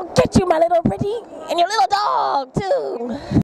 get you, my little pretty, and your little dog, too.